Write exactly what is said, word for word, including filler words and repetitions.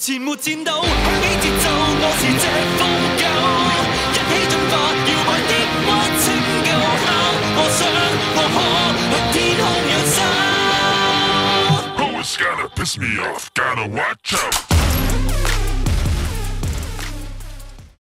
前沒戰鬥，響起節奏，我是隻瘋狗，一起進化，搖擺抑鬱拯救後，我想我可向天空揚手。 Who is gonna piss me off? Gotta watch out.